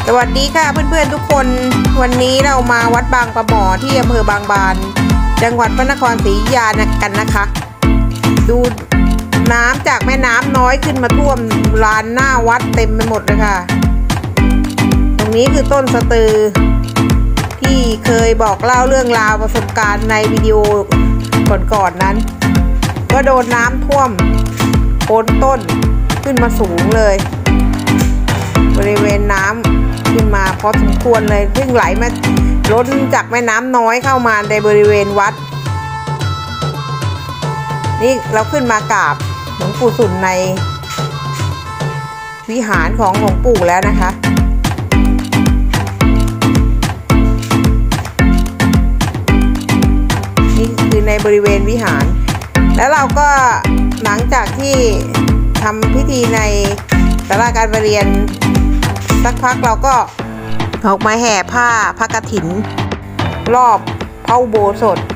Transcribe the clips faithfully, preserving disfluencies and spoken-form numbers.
สวัสดีค่ะเพื่อนๆทุกคนวันนี้เรามาวัดบางปะหมอที่อำเภอบางบานจังหวัดพระนครศรีอยุธยากันนะคะดูน้ำจากแม่น้ำน้อยขึ้นมาท่วมลานหน้าวัดเต็มไปหมดเลยค่ะตรงนี้คือต้นสะตือที่เคยบอกเล่าเรื่องราวประสบการณ์ในวิดีโอก่อนๆ นั้นก็โดนน้ำท่วมโคนต้นขึ้นมาสูงเลยบริเวณน้ำขึ้นมาพอสมควรเลยซึ่งไหลมาล้นจากแม่น้ำน้อยเข้ามาในบริเวณวัดนี่เราขึ้นมากราบหลวงปู่สุนในวิหารของหลวงปู่แล้วนะคะนี่คือในบริเวณวิหารแล้วเราก็หลังจากที่ทำพิธีในศาลาการประเรียนสักพักเราก็ออกมาแห่ผ้าพระกฐินรอบพระอุโบสถ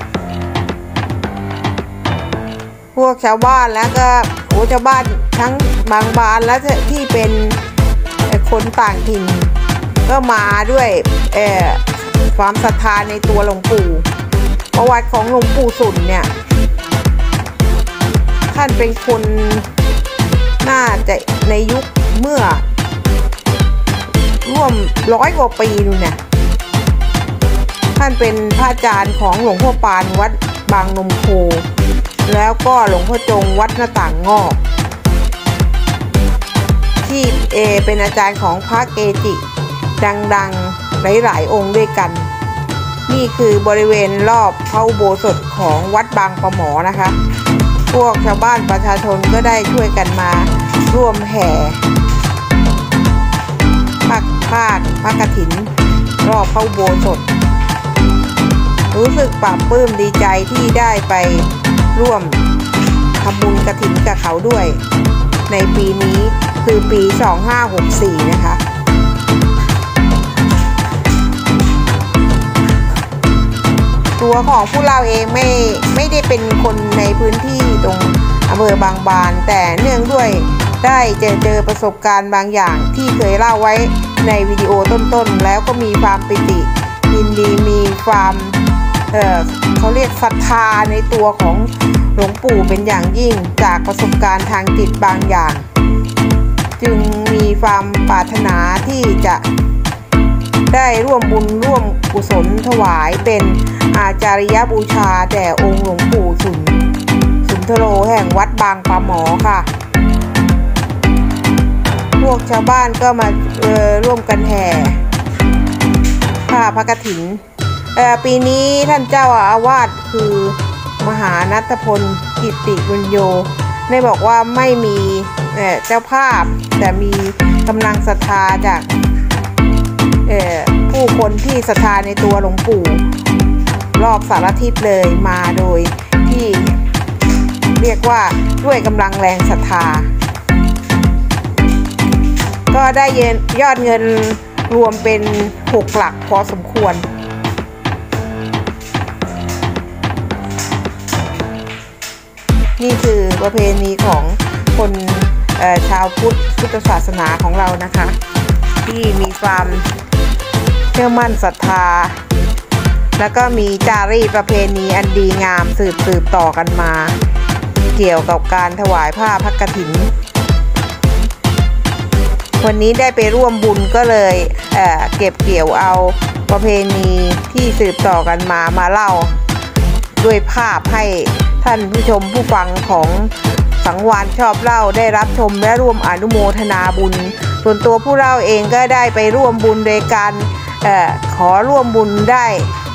พวกชาวบ้านแล้วก็โอ้ชาวบ้านทั้งบางบานและที่เป็นคนต่างถิ่นก็มาด้วยเอ่อความศรัทธาในตัวหลวงปู่ประวัติของหลวงปู่สุนเนี่ยท่านเป็นคนน่าจะในยุคเมื่อร่วมร้อยกว่าปีนู่นเนี่ยท่านเป็นพระอาจารย์ของหลวงพ่อปานวัดบางนมโคแล้วก็หลวงพ่อจงวัดหน้าต่างงอกที่เอเป็นอาจารย์ของพระเกจิดังๆหลายๆองค์ด้วยกันนี่คือบริเวณรอบพระอุโบสถของวัดบางปะหมอนะคะพวกชาวบ้านประชาชนก็ได้ช่วยกันมาร่วมแห่ภาคภาคพระกฐินรอบพระอุโบสถรู้สึกปลาบปลื้มดีใจที่ได้ไปร่วมทำบุญกฐินกับเขาด้วยในปีนี้คือปีสองห้าหกสี่นะคะตัวของผู้เล่าเองไม่ไม่ได้เป็นคนในพื้นที่ตรงอำเภอบางบานแต่เนื่องด้วยได้เจอเจอประสบการณ์บางอย่างที่เคยเล่าไว้ในวิดีโอต้นๆแล้วก็มีความปิติยินดีมีความเอ่อเขาเรียกศรัทธาในตัวของหลวงปู่เป็นอย่างยิ่งจากประสบการณ์ทางจิตบางอย่างจึงมีความปรารถนาที่จะได้ร่วมบุญร่วมกุศลถวายเป็นอาจาริยบูชาแด่องค์หลวงปู่สุนสุนทโรแห่งวัดบางปะหมอค่ะพวกชาวบ้านก็มาเอ่อร่วมกันแห่ผ้าพระกฐินเอ่อปีนี้ท่านเจ้าอาวาสคือมหาณัฐพลกิติบุญโยได้บอกว่าไม่มีเอ่อเจ้าภาพแต่มีกำลังศรัทธาจากเอ่อผู้คนที่ศรัทธาในตัวหลวงปู่รอบสารทิศเลยมาโดยที่เรียกว่าด้วยกำลังแรงศรัทธาก็ได้ยอดเงินรวมเป็นหกหลักพอสมควรนี่คือประเพณีของคนเอ่อชาวพุทธพุทธศาสนาของเรานะคะที่มีความเชื่อมั่นศรัทธาแล้วก็มีจารีตประเพณีอันดีงามสืบสืบต่อกันมาเกี่ยวกับการถวายผ้าพระกฐินวันนี้ได้ไปร่วมบุญก็เลยเอ่อเก็บเกี่ยวเอาประเพณีที่สืบต่อกันมามาเล่าด้วยภาพให้ท่านผู้ชมผู้ฟังของสังวาลชอบเล่าได้รับชมและร่วมอนุโมทนาบุญส่วนตัวผู้เล่าเองก็ได้ไปร่วมบุญโดยการเอ่อขอร่วมบุญได้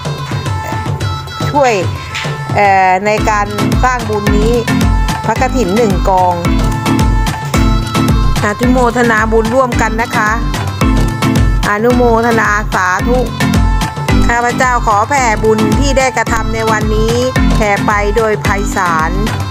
ช่วยเอ่อในการสร้างบุญนี้พระกฐินหนึ่งกองอนุโมทนาบุญร่วมกันนะคะอนุโมทนาสาธุข้าพเจ้าขอแผ่บุญที่ได้กระทำในวันนี้แผ่ไปโดยไพศาล